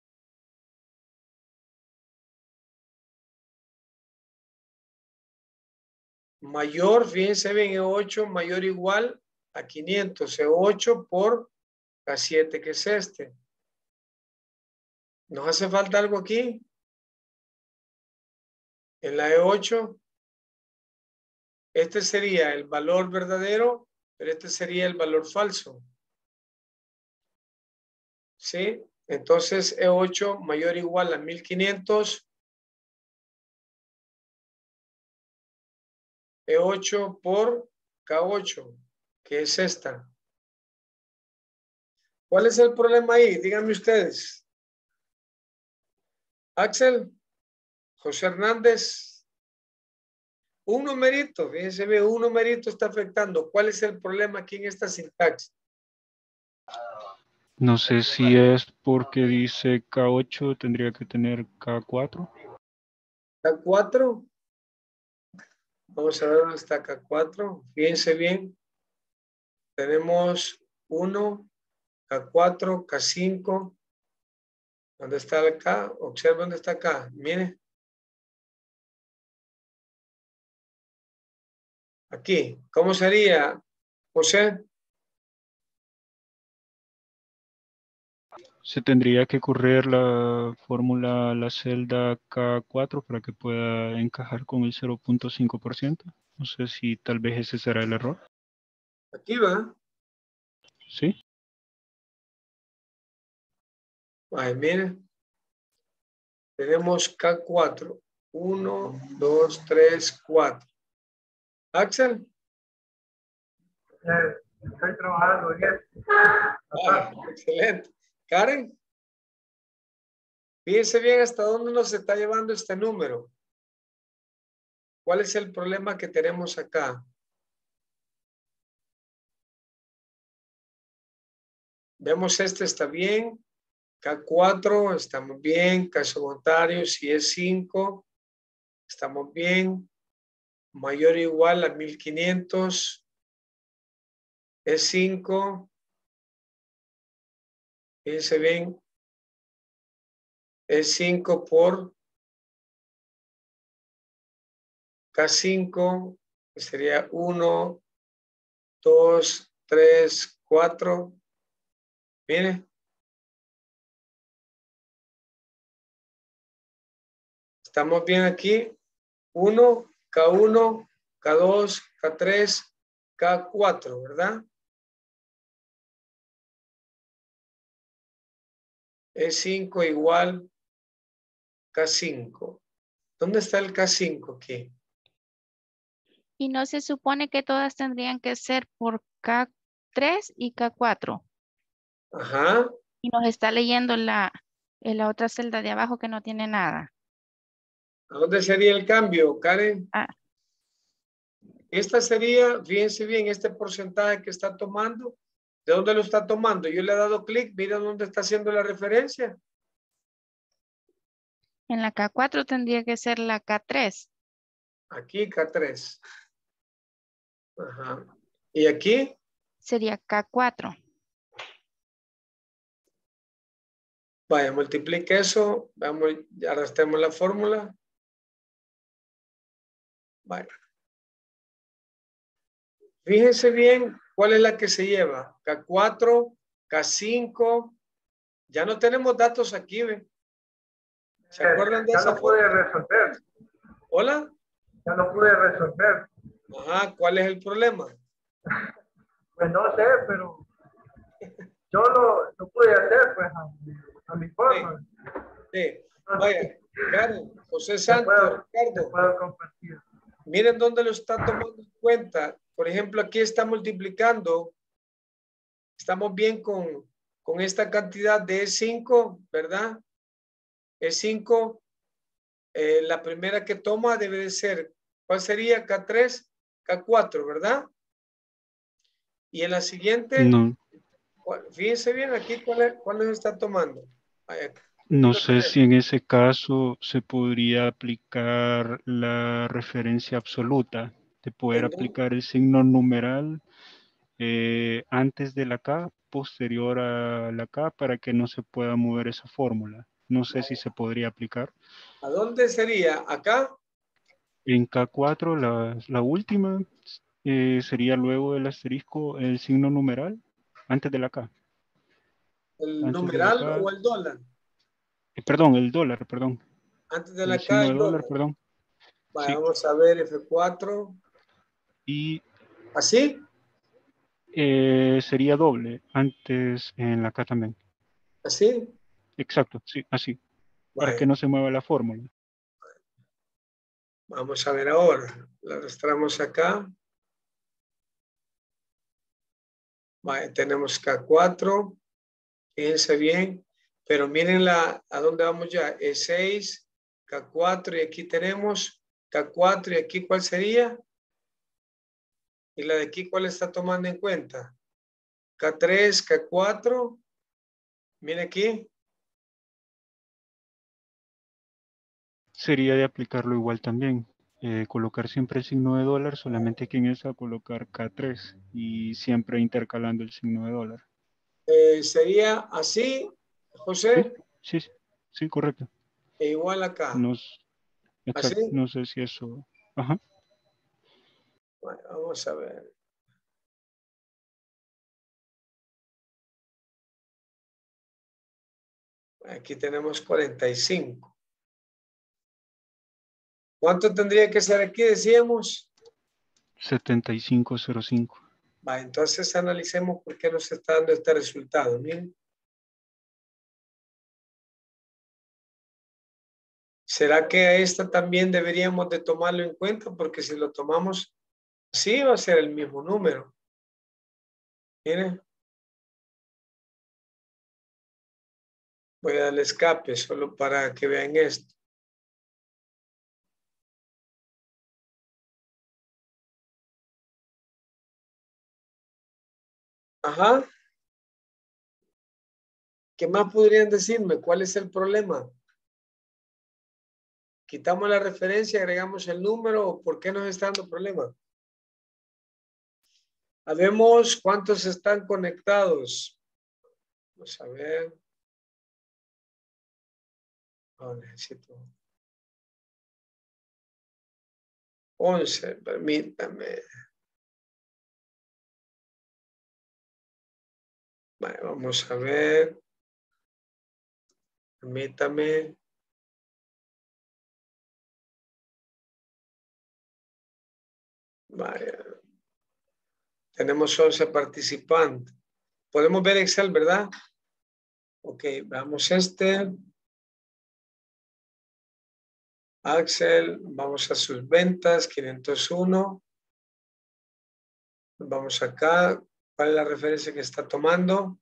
Mayor, fíjense bien, E ocho mayor o igual a quinientos. E ocho por K siete, que es este. ¿Nos hace falta algo aquí? En la E ocho. Este sería el valor verdadero, pero este sería el valor falso. ¿Sí? Entonces E ocho mayor o igual a mil quinientos. E ocho por K ocho, que es esta. ¿Cuál es el problema ahí? Díganme ustedes. Axel, José Hernández, un numerito, fíjense bien, un numerito está afectando. ¿Cuál es el problema aquí en esta sintaxis? No sé si es porque dice K ocho, tendría que tener K cuatro. K cuatro. Vamos a ver dónde está K cuatro. Fíjense bien. Tenemos uno, K cuatro, K cinco. ¿Dónde está el K? Observe dónde está K. Mire. Aquí. ¿Cómo sería, José? Se tendría que correr la fórmula a la celda K cuatro para que pueda encajar con el cero punto cinco por ciento. No sé si tal vez ese será el error. Aquí va. ¿Sí? Ay, mire. Tenemos K cuatro. uno, dos, tres, cuatro. Axel. Eh, estoy trabajando en esto. Ah, excelente. Karen. Fíjense bien hasta dónde nos está llevando este número. ¿Cuál es el problema que tenemos acá? Vemos este está bien. K cuatro estamos bien. Caso contrario, si es cinco, estamos bien. Mayor o igual a mil quinientos. Es cinco. Fíjense bien. Es cinco por K cinco. Que sería uno, dos, tres, cuatro. Mire. Estamos bien aquí. uno, K uno, K dos, K tres, K cuatro, ¿verdad? E cinco igual K cinco. ¿Dónde está el K cinco aquí? Y no se supone que todas tendrían que ser por K tres y K cuatro. Ajá. Y nos está leyendo la, en la otra celda de abajo que no tiene nada. ¿A dónde sería el cambio, Karen? Ah. Esta sería, fíjense bien, este porcentaje que está tomando. ¿De dónde lo está tomando? Yo le he dado clic, mira dónde está haciendo la referencia. En la K cuatro tendría que ser la K tres. Aquí K tres. Ajá. ¿Y aquí? Sería K cuatro. Vaya, multiplique eso. Vamos, arrastremos la fórmula. Vaya. Fíjense bien cuál es la que se lleva. K cuatro K cinco. Ya no tenemos datos aquí, ¿ve? ¿Se acuerdan de Ya esa lo pude forma? resolver. ¿Hola? Ya lo pude resolver. Ajá, ¿cuál es el problema? Pues no sé, pero yo lo, lo pude hacer pues a, mi- a mi forma. Sí, sí. Vaya, Karen, José Te Santos, puedo, te Ricardo, puedo compartir. miren dónde lo está tomando en cuenta. Por ejemplo, aquí está multiplicando. Estamos bien con, con esta cantidad de E cinco, ¿verdad? E cinco, eh, la primera que toma debe de ser, ¿cuál sería? K tres, K cuatro, ¿verdad? Y en la siguiente, No, ¿cuál? Fíjense bien aquí cuál, es- cuál nos está tomando. Vaya, aquí no lo sé tenemos. si en ese caso se podría aplicar la referencia absoluta, de poder ¿En dónde? aplicar el signo numeral eh, antes de la K, posterior a la K, para que no se pueda mover esa fórmula. No sé si se podría aplicar. ¿A dónde sería? ¿Acá? En K cuatro, la, la última, eh, sería luego del asterisco el signo numeral, antes de la K. ¿El Antes de la numeral K, o el dólar? eh, perdón, el dólar, perdón. Antes de El la K, signo de el dólar, dólar. perdón. Vaya, Sí. vamos a ver F cuatro. Y ¿Así? eh, sería doble, antes en la K también. ¿Así? Exacto, sí, así. Para que Vaya, no se mueva la fórmula. vamos a ver ahora. La arrastramos acá. Vaya, tenemos K cuatro. Fíjense bien. Pero miren la, a dónde vamos ya. E seis, K cuatro y aquí tenemos K cuatro y aquí ¿cuál sería? Y la de aquí ¿cuál está tomando en cuenta? K tres, K cuatro. Mire aquí. Sería de aplicarlo igual también. Eh, colocar siempre el signo de dólar, solamente que en esa colocar K tres y siempre intercalando el signo de dólar. Eh, sería así, Sí, José, sí, sí, sí, correcto. e igual acá. Nos, exacto, Así. no sé si eso. Ajá. Bueno, vamos a ver. Aquí tenemos cuarenta y cinco. ¿Cuánto tendría que ser aquí? Decíamos. setenta y cinco cero cinco. Va, entonces analicemos por qué nos está dando este resultado. Miren. ¿Será que a esta también deberíamos de tomarlo en cuenta? Porque si lo tomamos así va a ser el mismo número. Miren. Voy a darle escape solo para que vean esto. Ajá. ¿Qué más podrían decirme? ¿Cuál es el problema? ¿Quitamos la referencia, agregamos el número o por qué nos está dando problema? Sabemos cuántos están conectados. Vamos a ver. Oh, necesito. once, permítame. Vale, vamos a ver. Permítame. Vaya. Tenemos once participantes. Podemos ver Excel, ¿verdad? Ok, veamos este. Axel, vamos a sus ventas, quinientos uno. Vamos acá. ¿Cuál es la referencia que está tomando?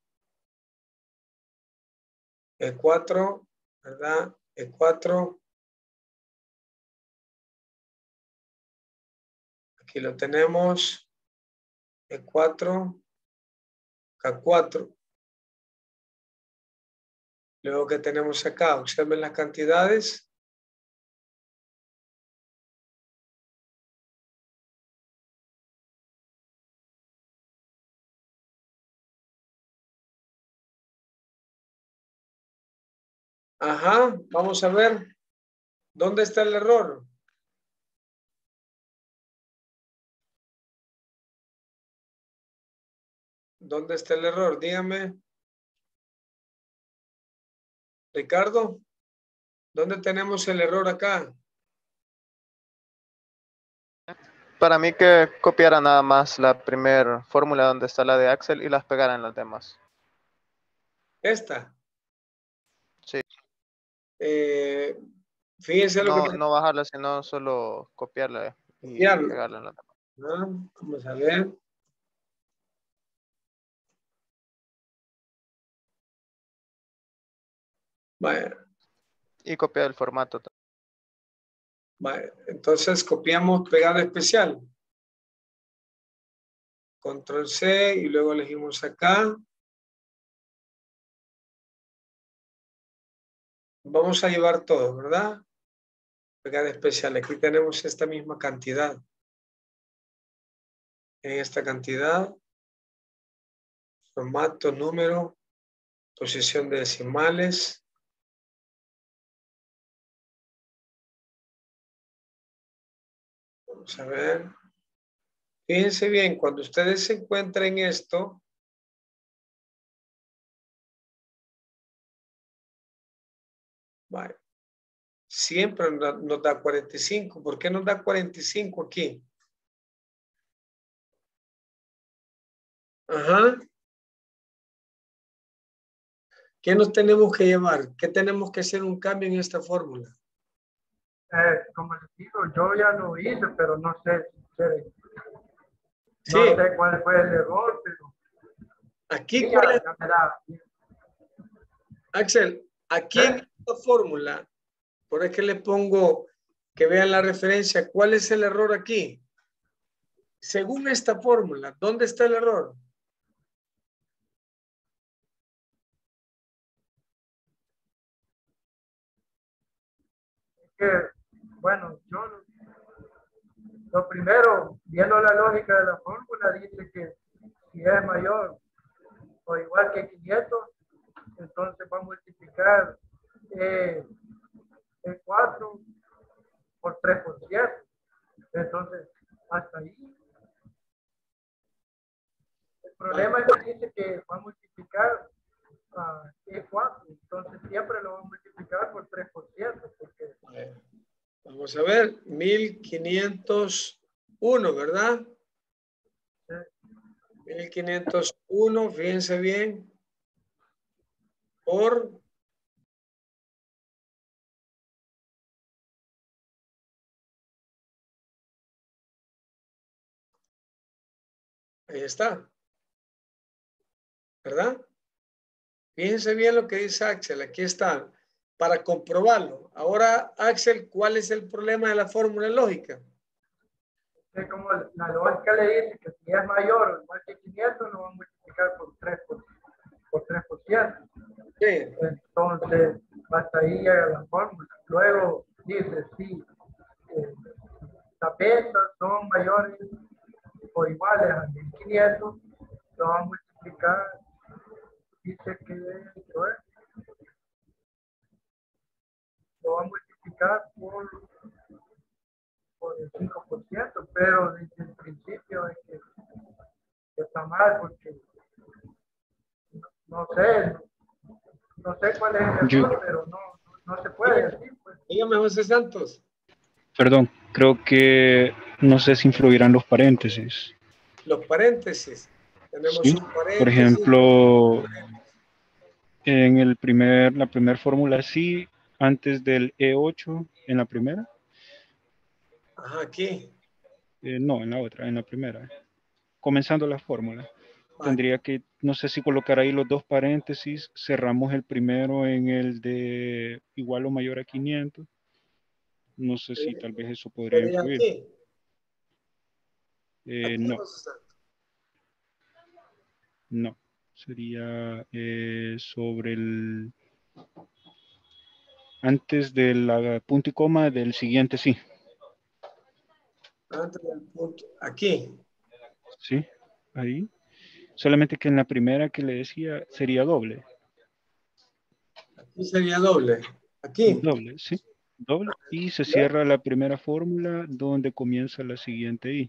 E cuatro, ¿verdad? E cuatro. Aquí lo tenemos. E cuatro. K cuatro. Luego que tenemos acá, observen las cantidades. Ajá, vamos a ver. ¿Dónde está el error? ¿Dónde está el error? Dígame. Ricardo, ¿dónde tenemos el error acá? Para mí que copiara nada más la primera fórmula donde está la de Axel y las pegara en las demás. Esta. Sí. Eh, fíjense lo No, que... no bajarla, sino solo copiarla y Copiarla. pegarla en las demás. Ah, vamos a ver. Vaya. Y copiar el formato. Vaya. Entonces copiamos pegada especial. Control C y luego elegimos acá. Vamos a llevar todo, ¿verdad? Pegada especial. Aquí tenemos esta misma cantidad. En esta cantidad. Formato, número, posición de decimales. Vamos a ver. Fíjense bien, cuando ustedes se encuentren esto, vale, siempre nos, nos da cuarenta y cinco. ¿Por qué nos da cuarenta y cinco aquí? Ajá. ¿Qué nos tenemos que llevar? ¿Qué tenemos que hacer un cambio en esta fórmula? Eh, como les digo, yo ya lo hice, pero no sé, si- Sí. no sé cuál fue el error, pero Aquí, sí, ¿cuál ya, es? ya me da. Axel, aquí ¿Eh? en esta fórmula, por eso que le pongo que vean la referencia, ¿cuál es el error aquí? Según esta fórmula, ¿dónde está el error? Que, bueno, yo lo primero, viendo la lógica de la fórmula, dice que si es mayor o igual que quinientos, entonces va a multiplicar eh, el cuatro por tres por ciento. Entonces, hasta ahí. El problema es que dice que va a multiplicar uh, E cuatro, entonces siempre lo va a multiplicar por tres por ciento. Porque... Vamos a ver, mil quinientos uno, ¿verdad? Sí. mil quinientos uno, fíjense bien, por ahí está, ¿verdad? Fíjense bien lo que dice Axel, aquí está, para comprobarlo. Ahora, Axel, ¿cuál es el problema de la fórmula lógica? Es como la lógica le dice que si es mayor o igual que quinientos, lo va a multiplicar por tres por, por tres por ciento. Sí. Entonces, hasta ahí llega la fórmula. Luego dice, si eh, las ventas son mayores o iguales a mil quinientos, lo va a multiplicar, dice que esto es, lo va a multiplicar por, por el cinco por ciento, pero desde el principio es que, que está mal porque no, no sé, no, no sé cuál es el error, Yo- pero no, no, no se puede así, pues. Dígame, José Santos. Perdón, creo que no sé si influirán los paréntesis. Los paréntesis. Tenemos Sí. un paréntesis. Por ejemplo, en el primer, la primera fórmula sí, antes del E ocho, en la primera. Ajá, aquí. Eh, no, en la otra, en la primera. Comenzando la fórmula. Vale. Tendría que, no sé si colocar ahí los dos paréntesis, cerramos el primero en el de igual o mayor a quinientos. No sé si tal vez eso podría Sería influir. aquí. Eh, Aquí, no, José Santos. no. Sería eh, sobre el... Antes de la punto y coma del siguiente, sí. Antes del punto. Aquí. Sí, ahí. Solamente que en la primera que le decía sería doble. Aquí sería doble. Aquí. Doble, sí. Doble. Y se cierra la primera fórmula donde comienza la siguiente I.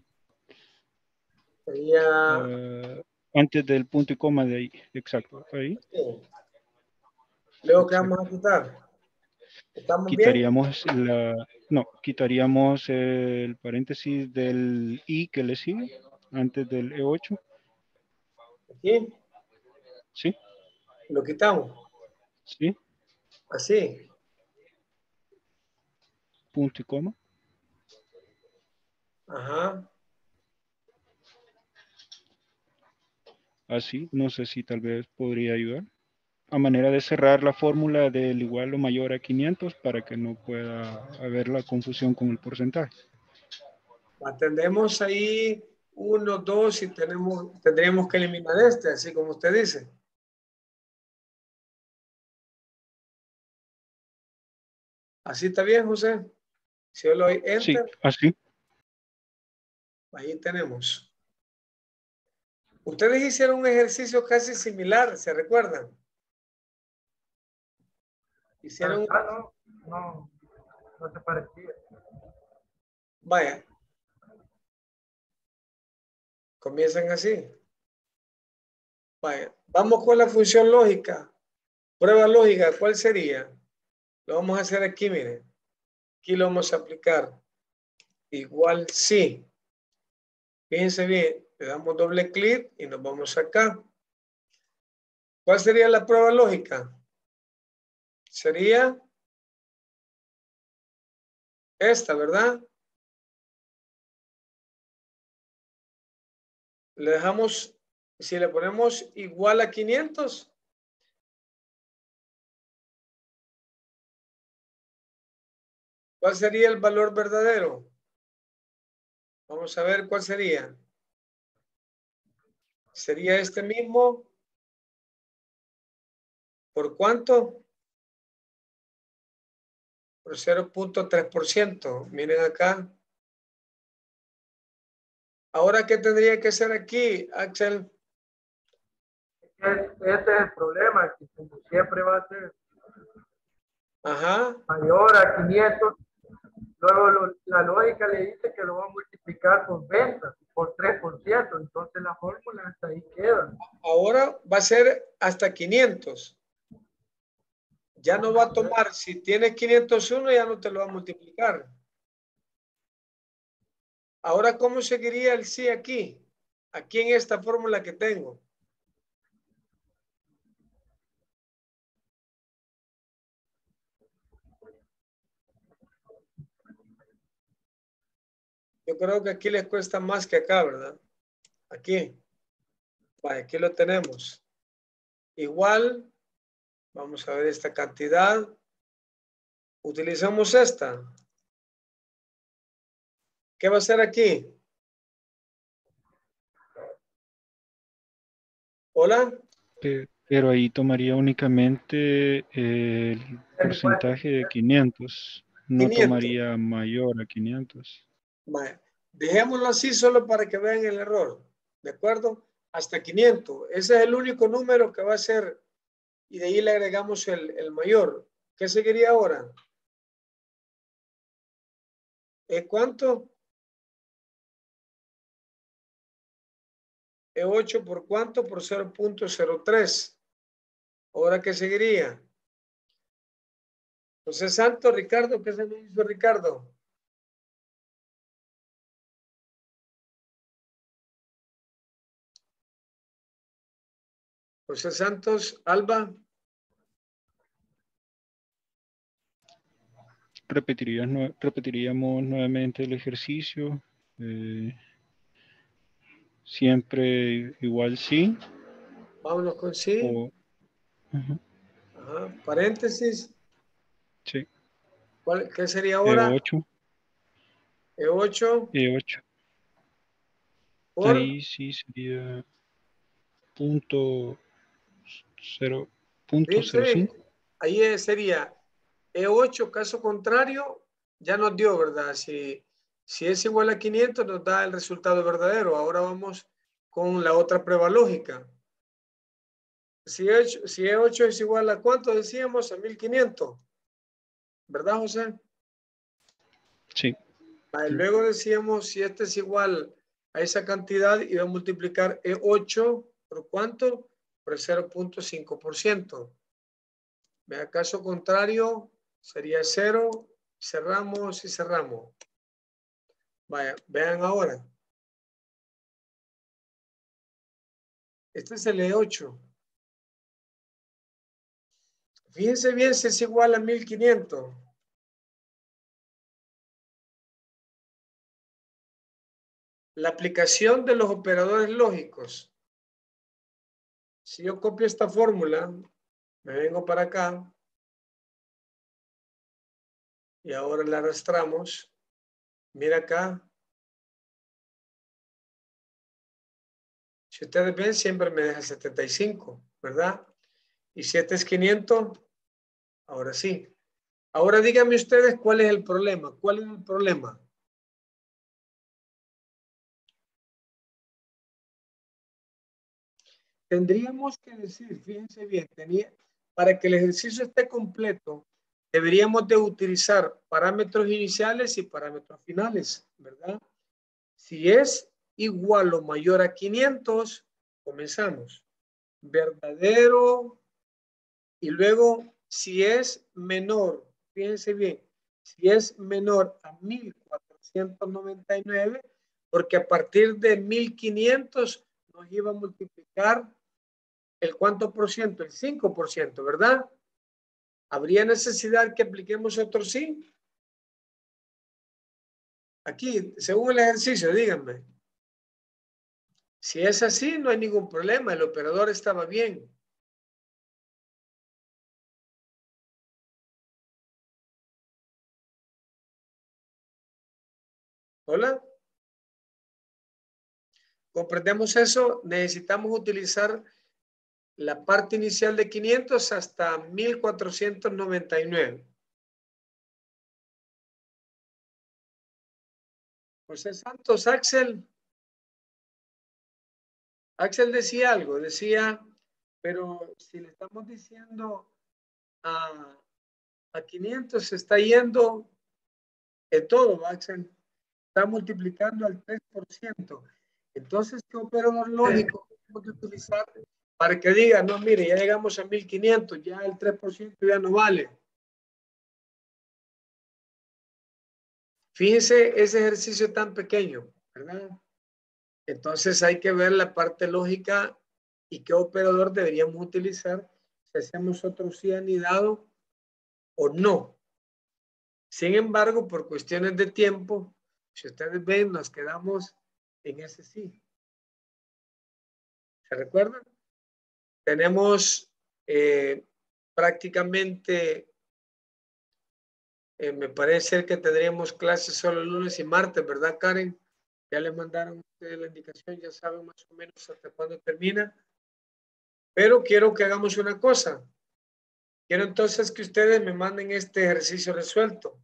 Sería. Uh, antes del punto y coma de ahí. Exacto. Ahí. Aquí. Luego, ¿qué vamos a quitar? ¿Estamos bien? Quitaríamos la, no, quitaríamos el paréntesis del I que le sigue antes del E ocho. Aquí, ¿Sí? lo quitamos. ¿Sí? Así. Punto y coma. Ajá. Así, no sé si tal vez podría ayudar. A manera de cerrar la fórmula del igual o mayor a quinientos para que no pueda haber la confusión con el porcentaje. Atendemos ahí uno, dos y tenemos, tendríamos que eliminar este, así como usted dice. ¿Así está bien, José? Si yo le doy Enter, Sí, así. ahí tenemos. Ustedes hicieron un ejercicio casi similar, ¿se recuerdan? Hicieron... Ah, no, no, no se parecía. Vaya. Comienzan así. Vaya. Vamos con la función lógica. Prueba lógica, ¿cuál sería? Lo vamos a hacer aquí, miren. Aquí lo vamos a aplicar. Igual sí. Fíjense bien, le damos doble clic y nos vamos acá. ¿Cuál sería la prueba lógica? Sería esta, ¿verdad? Le dejamos, si le ponemos igual a quinientos, ¿cuál sería el valor verdadero? Vamos a ver cuál sería. Sería este mismo. ¿Por cuánto? Por cero punto tres por ciento. Miren acá. Ahora, ¿qué tendría que hacer aquí, Axel? Este es el problema, que como siempre va a ser Ajá. mayor a quinientos. Luego lo, la lógica le dice que lo va a multiplicar por ventas, por tres por ciento. Entonces la fórmula hasta ahí queda. Ahora va a ser hasta quinientos. Ya no va a tomar, si tienes quinientos uno, ya no te lo va a multiplicar. Ahora, ¿cómo seguiría el sí aquí? Aquí en esta fórmula que tengo. Yo creo que aquí les cuesta más que acá, ¿verdad? Aquí. Vale, aquí lo tenemos. Igual, vamos a ver esta cantidad. Utilizamos esta. ¿Qué va a ser aquí? ¿Hola? Pero ahí tomaría únicamente el porcentaje de quinientos. No quinientos. tomaría mayor a quinientos. Vale. Dejémoslo así solo para que vean el error. ¿De acuerdo? Hasta quinientos. Ese es el único número que va a ser. Y de ahí le agregamos el, el mayor. ¿Qué seguiría ahora? ¿Eh, ¿Cuánto? ¿E ocho por cuánto? Por cero punto cero tres. ¿Ahora qué seguiría? José Santos, Ricardo, ¿qué se me hizo Ricardo? José Santos, Alba. Repetirías, nue- repetiríamos nuevamente el ejercicio. Eh, siempre igual sí. Vámonos con sí. O, ajá, Ajá. Paréntesis. sí. ¿Cuál, ¿Qué sería E ahora? ocho. E ocho. E ocho. Por. Ahí sí sería punto cero, punto Fíjense cero bien. cinco. Ahí sería E ocho, caso contrario, ya nos dio, ¿verdad? Si, si es igual a quinientos, nos da el resultado verdadero. Ahora vamos con la otra prueba lógica. Si, ocho, si E ocho es igual a cuánto decíamos, a mil quinientos. ¿Verdad, José? Sí. Vale, luego decíamos si este es igual a esa cantidad y va a multiplicar E ocho por cuánto? Por el cero punto cinco por ciento. Vea, caso contrario, sería cero, cerramos y cerramos. Vaya, vean ahora. Este es el E ocho. Fíjense bien si es igual a mil quinientos. La aplicación de los operadores lógicos. Si yo copio esta fórmula, me vengo para acá y ahora la arrastramos. Mira acá. Si ustedes ven, siempre me deja setenta y cinco, ¿verdad? Y si este es quinientos, ahora sí. Ahora díganme ustedes cuál es el problema. ¿Cuál es el problema? Tendríamos que decir, fíjense bien, tenía, para que el ejercicio esté completo, deberíamos de utilizar parámetros iniciales y parámetros finales, ¿verdad? Si es igual o mayor a quinientos, comenzamos. Verdadero. Y luego, si es menor, fíjense bien, si es menor a mil cuatrocientos noventa y nueve, porque a partir de mil quinientos nos iba a multiplicar el cuánto por ciento, el cinco por ciento, ¿verdad? ¿Habría necesidad que apliquemos otro sí? Aquí, según el ejercicio, díganme. Si es así, no hay ningún problema, el operador estaba bien. ¿Hola? ¿Comprendemos eso? Necesitamos utilizar la parte inicial de quinientos hasta mil cuatrocientos noventa y nueve. José Santos, Axel. Axel decía algo, decía, pero si le estamos diciendo a, a quinientos, se está yendo de todo, Axel. Está multiplicando al tres por ciento. Entonces, ¿qué operador lógico tenemos que utilizar para que diga, no, mire, ya llegamos a mil quinientos, ya el tres por ciento ya no vale? Fíjese ese ejercicio tan pequeño, ¿verdad? Entonces hay que ver la parte lógica y qué operador deberíamos utilizar si hacemos otro sí anidado o no. Sin embargo, por cuestiones de tiempo, si ustedes ven, nos quedamos en ese sí. ¿Se recuerdan? Tenemos eh, prácticamente, eh, me parece que tendríamos clases solo lunes y martes, ¿verdad, Karen? Ya les mandaron ustedes la indicación, ya saben más o menos hasta cuándo termina. Pero quiero que hagamos una cosa. Quiero entonces que ustedes me manden este ejercicio resuelto.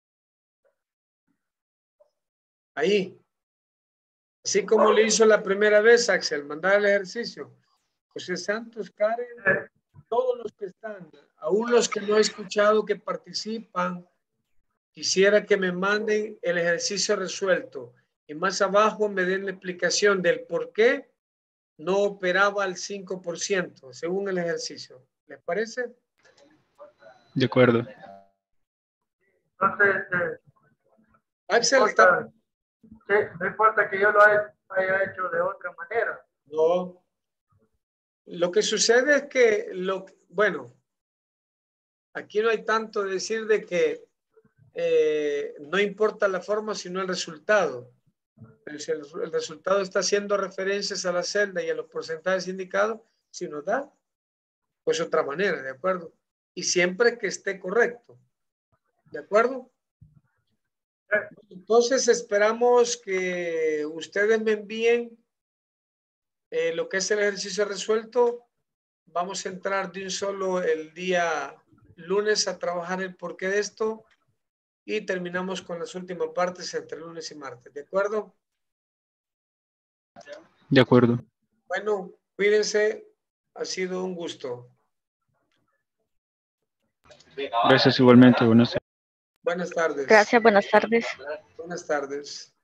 Ahí. Así como lo hizo la primera vez, Axel, mandar el ejercicio. José Santos, Karen, todos los que están, aún los que no he escuchado que participan, quisiera que me manden el ejercicio resuelto. Y más abajo me den la explicación del por qué no operaba al cinco por ciento, según el ejercicio. ¿Les parece? De acuerdo. Entonces, eh, Axel, no está... importa, sí, no importa que yo lo haya, haya hecho de otra manera. No. Lo que sucede es que, lo, bueno, aquí no hay tanto decir de que eh, no importa la forma, sino el resultado. Pero si el, el resultado está haciendo referencias a la celda y a los porcentajes indicados, si nos da, pues otra manera, ¿de acuerdo? Y siempre que esté correcto, ¿de acuerdo? Entonces esperamos que ustedes me envíen eh, lo que es el ejercicio resuelto. Vamos a entrar de un solo el día lunes a trabajar el porqué de esto y terminamos con las últimas partes entre lunes y martes, ¿de acuerdo? De acuerdo. Bueno, cuídense, ha sido un gusto. Gracias igualmente. Buenas tardes. Buenas tardes. Gracias, buenas tardes. Buenas tardes.